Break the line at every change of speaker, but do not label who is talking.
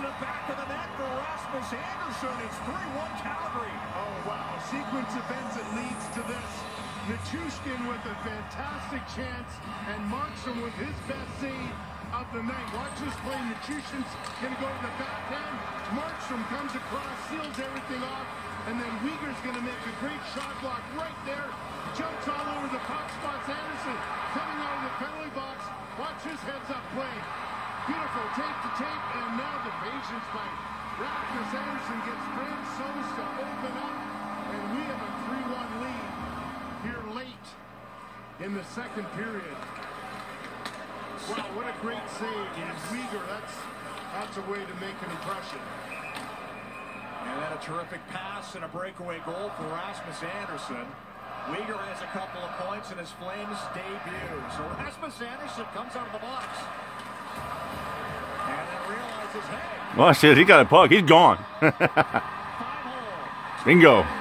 to the back of the net for Rasmus Andersson. It's 3-1 Calgary.
Oh, wow. Sequence events that leads to this. Nichushkin with a fantastic chance, and Markstrom with his best save of the night. Watch this play. Nichushkin's going to go to the backhand. Markstrom comes across, seals everything off, and then Weegar's going to make a great shot block right there. Jumps all over the puck, spots Anderson coming out of the penalty box. Watch his heads-up play. Beautiful tape to tape, and now the patience by Rasmus Andersson gets Brand Soos to open up, and we have a 3-1 lead here late in the second period. Wow, what a great save. And Weegar, that's a way to make an impression.
And then a terrific pass and a breakaway goal for Rasmus Andersson. Weegar has a couple of points in his Flames debut. So Rasmus Andersson comes out of the box. And then realizes, hey.
Well, shit, he got a puck. He's gone. Bingo.